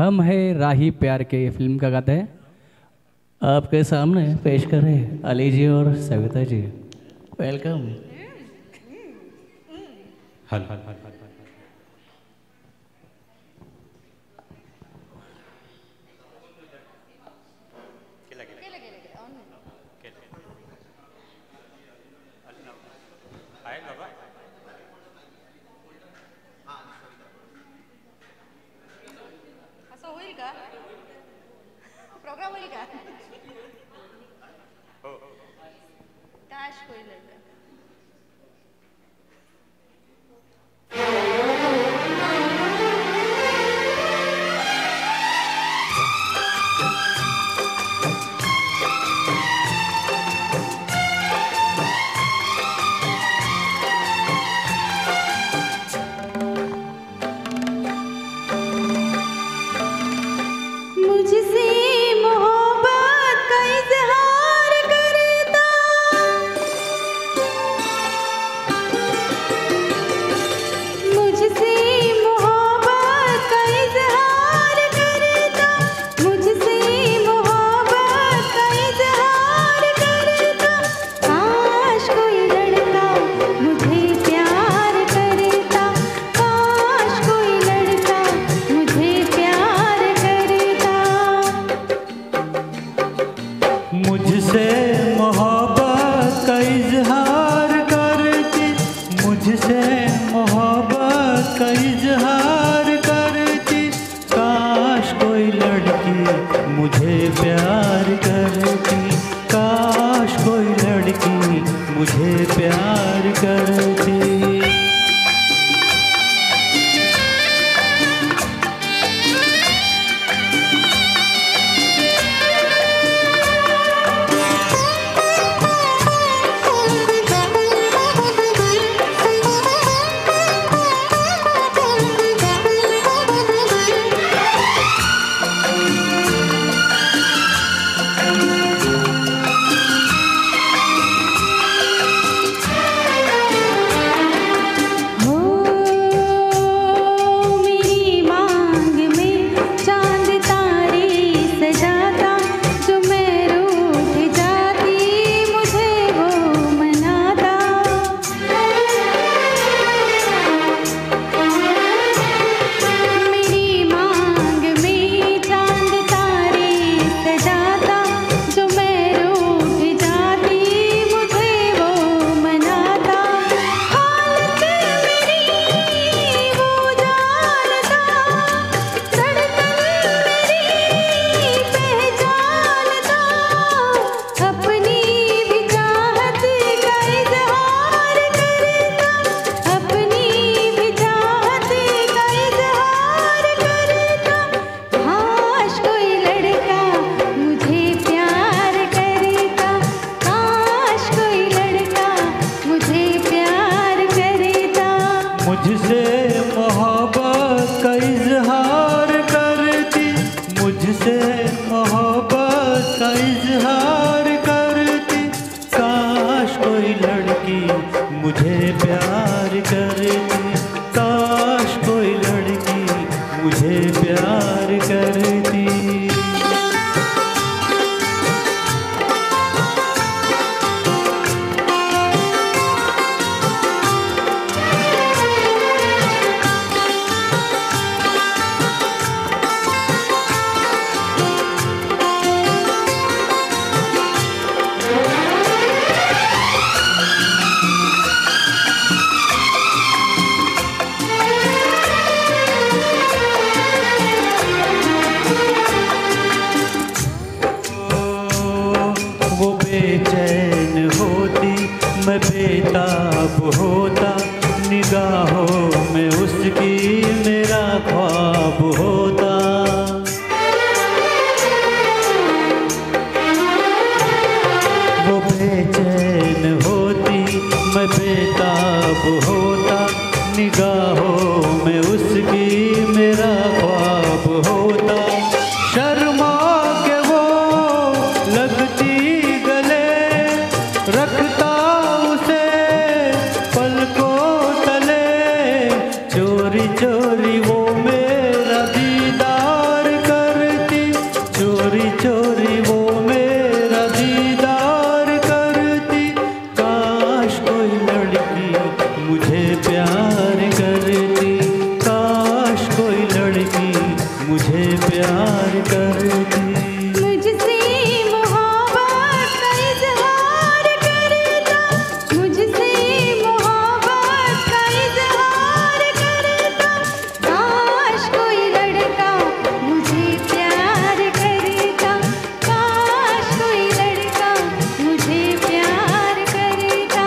हम है राही प्यार के फिल्म का गाता है। आपके सामने पेश कर रहे हैं अली जी और सविता जी। वेलकम। हल हल हल हल असं होईल का? प्रोग्राम होईल का? हो काश होईल का? मुझसे मोहब्बत का इजहार करता, मुझसे मोहब्बत का इजहार करता, मुझसे मोहब्बत का इजहार करता। काश कोई लड़का मुझे प्यार करता, काश कोई लड़का मुझे प्यार करता। मुझसे मोहब्बत का इजहार करती, मुझसे मोहब्बत का इजहार करती। काश कोई लड़की मुझे प्यार करती, काश कोई लड़की मुझे प्यार करती। हो मेरी मांग में चांद तारे सजाता, जो मैं रूठ जाती मुझे वो मनाता। मेरी मांग में चांद तारे सजाता, जो मैं रूठ जाती मुझे वो मनाता। हालत मेरी वो जानता, धड़कन मेरी पहचानता। अपनी भी चाहत का इजहार करता, अपनी भी चाहत का इजहार करता। काश कोई लड़का मुझे प्यार करता, काश कोई लड़का मुझे प्यार करता। मुझसे मोहब्बत का इजहार करती, मुझसे मोहब्बत का इजहार करती। काश कोई लड़की मुझे प्यार करती, काश कोई लड़की मुझे प्यार करती। मुझे प्यार करती। मुझसे मोहब्बत का इज़हार करता, मुझसे मोहब्बत का इज़हार करता। काश कोई लड़का मुझे प्यार करता, काश कोई लड़का मुझे प्यार करता।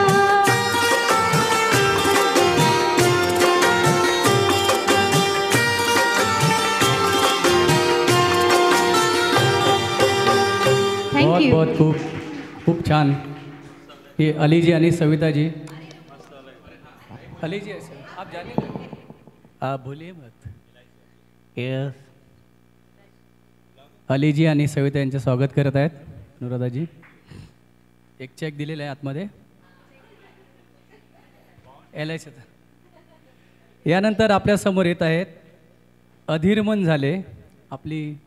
थैंक बहुत यू। बहुत खूप खूप छान। हे अलीजी आणि सविताजी। अलीजी आप जाने आप बोलिए मत। यस अलीजी आणि सविता यांचे स्वागत करत आहेत अनुराधाजी। एक चेक दिलेला आहे आतमध्ये LIC। यानंतर आपल्या समोर येत आहेत अधीरमन झाले, आपली